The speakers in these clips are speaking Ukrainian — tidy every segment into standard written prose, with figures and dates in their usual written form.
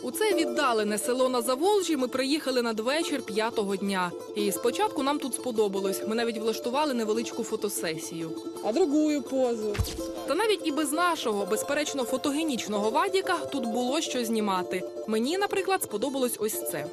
У це віддалене село на Заволжі ми приїхали надвечір 5-го дня. І спочатку нам тут сподобалось. Ми навіть влаштували невеличку фотосесію. А другу позу? Та навіть і без нашого, безперечно, фотогенічного Вадіка тут було що знімати. Мені, наприклад, сподобалось ось це.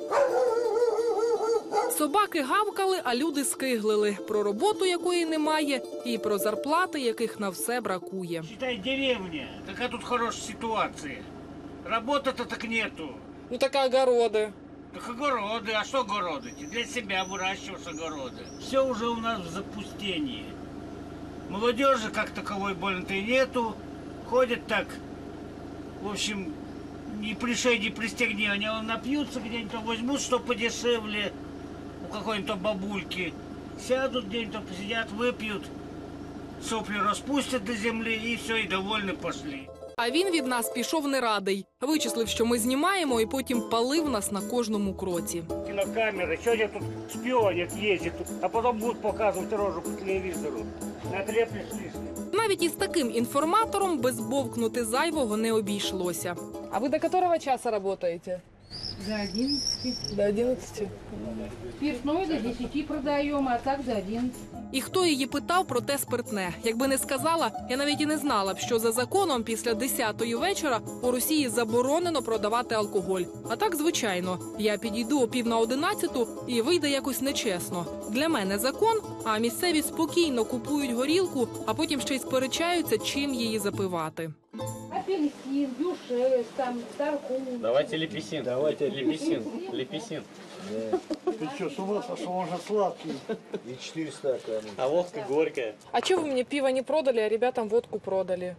Собаки гавкали, а люди скиглили. Про роботу, якої немає, і про зарплати, яких на все бракує. Считай, деревня. Какая тут хорошая ситуация. Работы-то так нету. Ну так огороди. Так огороды. А что огороды? Для себя выращиваешь огороды. Все уже у нас в запустении. Молодежи как таковой больно-то и нету. Ходят так, в общем, ни пришей, ни пристегни. Они напьются где-нибудь, возьмут что подешевле у какой-нибудь бабульки. Сядут где-нибудь, посидят, выпьют, сопли распустят до земли и все, и довольны пошли. А він від нас пішов не радий. Вичислив, що ми знімаємо, і потім палив нас на кожному кроці. Кинокамеры, сегодня тут шпионят, ездят, а потом будут показывать рожу по телевизору. Натреплешь лишним. Навіть із таким інформатором без бовкнути зайвого не обійшлося. А ви до якого часу працюєте? До 11. До 11. Спиртное до 10 продаем, а так до 11. І хто її питав про те спиртне? Якби не сказала, я навіть і не знала б, що за законом після 10-ї вечора у Росії заборонено продавати алкоголь. А так, звичайно, я підійду о 10:50 і вийде якось нечесно. Для мене закон, а місцеві спокійно купують горілку, а потім ще й сперечаються, чим її запивати. Апельсин, дюшес, там, тархун. Давайте лепесин. Давайте лепесин. Лепесин. Ты что, с ума сошел? Он же сладкий. И 400 грамм. А водка горькая. А чого ви мені пиво не продали, а ребятам водку продали?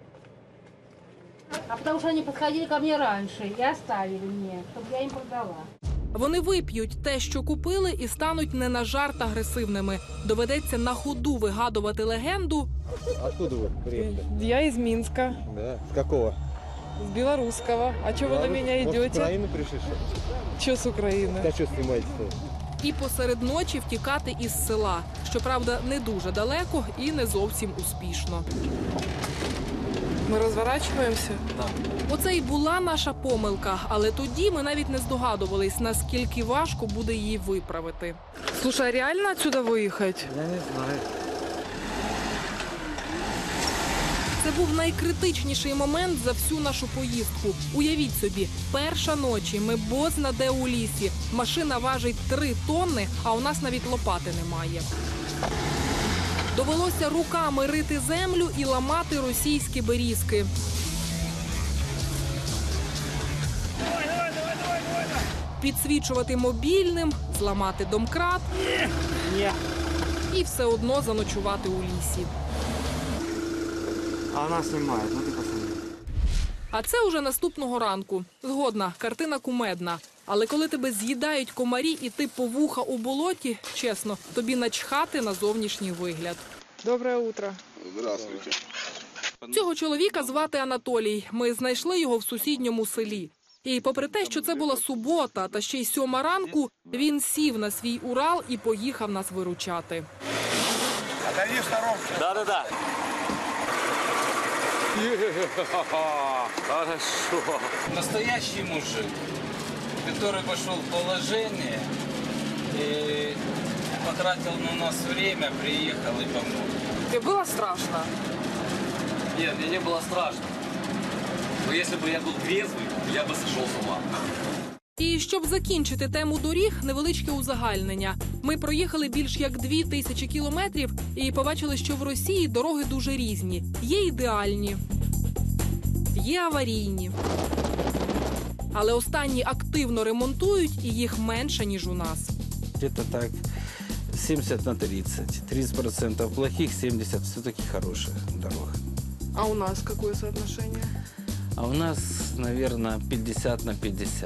А потому что они подходили ко мне раньше и оставили мне, чтобы я им продала. Вони вип'ють те, що купили, і стануть не на жарт агресивними. Доведеться на ходу вигадувати легенду. Откуда вы приехали? Я із Мінська, Да. С какого? з білоруського. А чого ви на мене Может, с йдете? Украины пришли? Що з України? Да что снимаете-то? І посеред ночі втікати із села. Щоправда, не дуже далеко і не зовсім успішно. Ми розворачуємося? Да. Оце і була наша помилка, але тоді ми навіть не здогадувались, наскільки важко буде її виправити. Слушай, а реально отсюда виїхати? Я не знаю. Це був найкритичніший момент за всю нашу поїздку. Уявіть собі, перша ночі, ми бозна де у лісі. Машина важить 3 тонни, а у нас навіть лопати немає. Довелося руками рити землю і ламати російські берізки. Підсвічувати мобільним, зламати домкрат і все одно заночувати у лісі. А она снимает, ну ты посмотри. А це уже наступного ранку. Згодна, картина кумедна. Але коли тебе з'їдають комарі і ти по вуха у болоті, чесно, тобі начхати на зовнішній вигляд. Доброе утро. Здравствуйте. Цього чоловіка звати Анатолій. Ми знайшли його в сусідньому селі. І попри те, що це була субота, та ще й 7 ранку, він сів на свій Урал і поїхав нас виручати. Отойди в сторонку. Да-да-да. Хорошо. Настоящий мужик, который пошел в положение и потратил на нас время, приехал и помог. Тебе було страшно? Нет, мне не было страшно. Но если бы я был трезвый, я бы сошел с ума. І щоб закінчити тему доріг, невеличке узагальнення. Ми проїхали більш як 2000 кілометрів і побачили, що в Росії дороги дуже різні. Є ідеальні, є аварійні. Але останні активно ремонтують і їх менше, ніж у нас. Где-то так 70 на 30. 30% плохих, 70 все-таки хороших дорог. А у нас какое соотношение? А у нас, наверное, 50 на 50.